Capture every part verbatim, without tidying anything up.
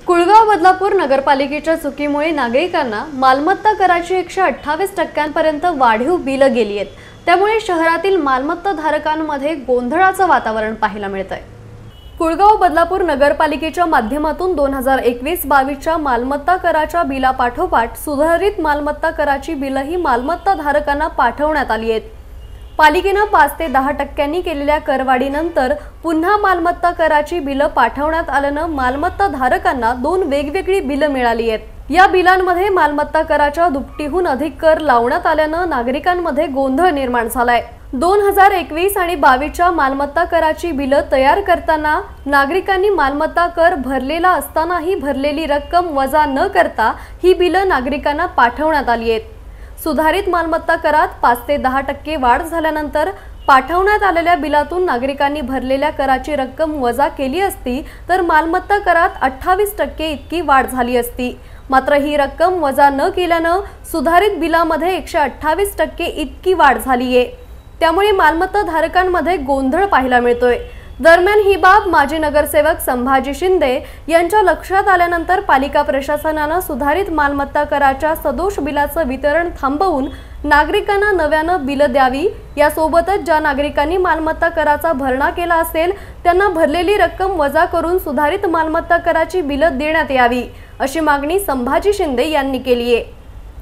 कुळगाव बदलापूर नगरपालिकेच्या चुकीमुळे नागरिकांना मालमत्ता कराची एकशे अठ्ठावीस टक्क्यांपर्यंत वाढीव बिलं गेली आहेत। त्यामुळे शहरातील मालमत्ता धारकांमध्ये गोंधळाचं वातावरण पाहायला मिळतंय। कुळगाव बदलापूर नगरपालिकेच्या माध्यमातून दोन हजार एकवीस बावीसच्या मालमत्ता कराच्या बिलापाठोपाठ सुधारित मालमत्ता कराची बिलही मालमत्ता धारकांना पाठवण्यात आली आहेत। पालिकेने पाच ते दहा टक्क्यांनी केलेल्या करवाढीनंतर पुन्हा मालमत्ता कराची बिलं पाठवण्यात आल्यानं मालमत्ता धारकांना दोन वेगवेगळी बिलं मिळाली आहेत। या बिलांमध्ये मालमत्ता कराच्या दुपटीहून अधिक कर लावण्यात आल्यानं नागरिकांमध्ये गोंधळ निर्माण झालाय। दोन हजार एकवीस आणि बावीसच्या मालमत्ता कराची बिलं तयार करताना नागरिकांनी मालमत्ता कर भरलेला असतानाही भरलेली रक्कम वजा न करता ही बिलं नागरिकांना पाठवण्यात आली आहेत। सुधारित मालमत्ता करात पाच ते दहा टक्के वाढ झाल्यानंतर पाठवण्यात आलेल्या बिलातून नागरिकांनी भरलेल्या कराची रक्कम वजा केली असती तर मालमत्ता करात अठ्ठावीस टक्के इतकी वाढ झाली असती। मात्र ही रक्कम वजा न केल्यानं सुधारित बिलामध्ये एकशे अठ्ठावीस टक्के इतकी वाढ झाली आहे। त्यामुळे मालमत्ता धारकांमध्ये गोंधळ पाहायला मिळतोय। दरम्यान ही बाब माजी नगरसेवक संभाजी शिंदे यांच्या लक्षात आल्यानंतर पालिका प्रशासनाने सुधारित मालमत्ता कराच्या सदोष बिलाचं वितरण थांबवून नागरिकांना नव्यानं बिलं द्यावी। यासोबतच ज्या नागरिकांनी मालमत्ता कराचा भरणा केला असेल त्यांना भरलेली रक्कम वजा करून सुधारित मालमत्ता कराची बिलं देण्यात यावी, अशी मागणी संभाजी शिंदे यांनी केली आहे।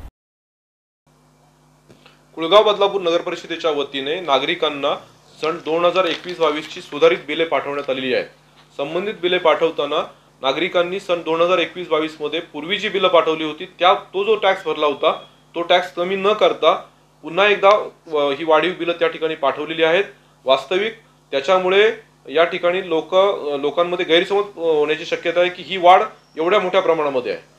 कुळगाव बदलापूर नगर परिषदेच्या वतीने नागरिकांना सन दोन हजार एकवीस बावीस ची सुधारित बिले पाठवण्यात आलेली आहेत। संबंधित बिले पाठवताना नागरिकांनी सन दोन हजार एकवीस बावीस मध्ये पूर्वी जी बिलं पाठवली होती त्या तो जो टॅक्स भरला होता तो टॅक्स कमी न करता पुन्हा एकदा ही वाढीव बिलं त्या ठिकाणी पाठवलेली आहेत। वास्तविक त्याच्यामुळे या ठिकाणी लोक लोकांमध्ये गैरसमज होण्याची शक्यता आहे की ही वाढ एवढ्या मोठ्या प्रमाणामध्ये आहे।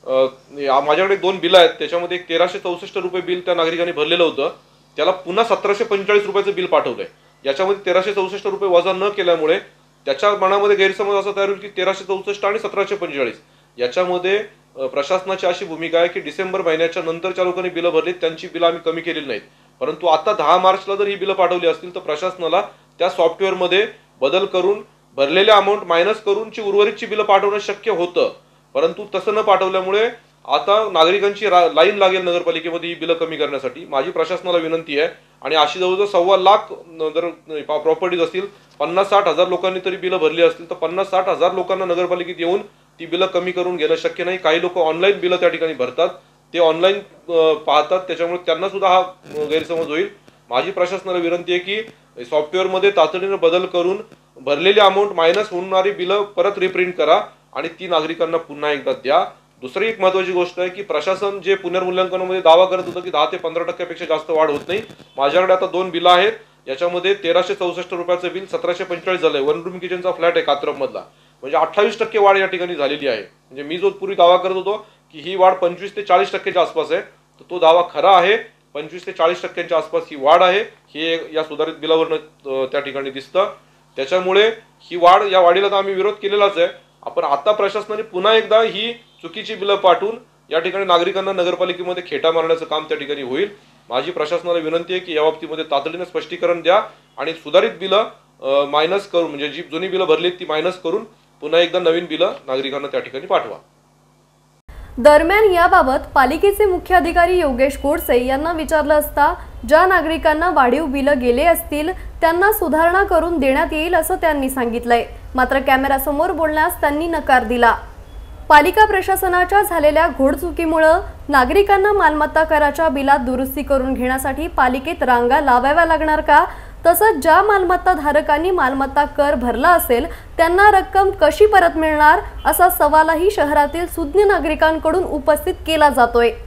माझ्याकडे दोन बिल आहेत, त्याच्यामध्ये एक तेराशे चौसष्ट रुपये बिल त्या नागरिकांनी भरलेलं होतं, त्याला पुन्हा सतराशे पंचेचाळीस रुपयाचं बिल पाठवलंय। याच्यामध्ये तेराशे चौसष्ट रुपये वजा न केल्यामुळे त्याच्या मनामध्ये गैरसमज असा तयार होईल की तेराशे चौसष्ट आणि सतराशे पंचेचाळीस याच्यामध्ये प्रशासनाची अशी भूमिका आहे की डिसेंबर महिन्याच्या नंतरच्या लोकांनी बिलं भरली त्यांची बिलं आम्ही कमी केलेली नाहीत, परंतु आता दहा मार्चला जर ही बिलं पाठवली असतील तर प्रशासनाला त्या सॉफ्टवेअरमध्ये बदल करून भरलेल्या अमाऊंट मायनस करून ची उर्वरितची बिलं पाठवणं शक्य होतं। परंतु तसं न पाठवल्यामुळे आता नागरिकांची लाईन लागेल नगरपालिकेमध्ये ही बिलं कमी करण्यासाठी। माझी प्रशासनाला विनंती आहे आणि अशी जवळजवळ सव्वा लाख जर प्रॉपर्टीज असतील, पन्नास साठ हजार लोकांनी तरी बिलं भरली असतील तर पन्नास साठ हजार लोकांना नगरपालिकेत येऊन ती बिलं कमी करून घेणं शक्य नाही। काही लोक ऑनलाईन बिलं त्या ठिकाणी भरतात, ते ऑनलाईन पाहतात, त्याच्यामुळे त्यांना सुद्धा हा गैरसमज होईल। माझी प्रशासनाला विनंती आहे की सॉफ्टवेअरमध्ये तातडीने बदल करून भरलेली अमाऊंट मायनस होणारी बिलं परत रिप्रिंट करा आणि ती नागरिकांना पुन्हा एकदा द्या। दुसरी एक महत्त्वाची गोष्ट आहे की प्रशासन जे पुनर्मूल्यांकनामध्ये दावा करत होतं की दहा ते पंधरा टक्क्यापेक्षा जास्त वाढ होत नाही, माझ्याकडे आता दोन बिलं आहेत, याच्यामध्ये तेराशे चौसष्ट रुपयाचं बिल सतराशे पंचेचाळीस झालंय। वन रूम किचनचा फ्लॅट आहे कात्रप मधला, म्हणजे अठ्ठावीस टक्के वाढ या ठिकाणी झालेली आहे। म्हणजे मी जो पूर्वी दावा करत होतो की ही वाढ पंचवीस ते चाळीस टक्क्याच्या आसपास आहे, तर तो दावा खरा आहे। पंचवीस ते चाळीस टक्क्यांच्या आसपास ही वाढ आहे, हे या सुधारित बिलावरनं त्या ठिकाणी दिसतं। त्याच्यामुळे ही वाढ, या वाढीला तर आम्ही विरोध केलेलाच आहे। आपण आता प्रशासनाने पुन्हा एकदा ही चुकीची बिलं पाठवून या ठिकाणी नागरिकांना नगरपालिकेमध्ये खेटा मारण्याचं काम त्या ठिकाणी होईल। माझी प्रशासनाला विनंती आहे की या बाबतीमध्ये तातडीने स्पष्टीकरण द्या आणि सुधारित बिलं मायनस करून, म्हणजे जी जुनी बिलं भरली ती मायनस करून पुन्हा एकदा नवीन बिलं नागरिकांना त्या ठिकाणी पाठवा। दरम्यान याबाबत पालिकेचे मुख्य अधिकारी योगेश गोडसे यांना विचारलं असता ज्या नागरिकांना वाढीव बिलं गेले असतील त्यांना सुधारणा करून देण्यात येईल असं त्यांनी सांगितलंय। मात्र कॅमेरासमोर बोलण्यास त्यांनी नकार दिला। पालिका प्रशासनाच्या झालेल्या घोडचुकीमुळे नागरिकांना मालमत्ता कराच्या बिलात दुरुस्ती करून घेण्यासाठी पालिकेत रांगा लावाव्या लागणार का? तसंच ज्या मालमत्ता धारकांनी मालमत्ता कर भरला असेल त्यांना रक्कम कशी परत मिळणार, असा सवालही शहरातील सुज्ञ नागरिकांकडून उपस्थित केला जातोय।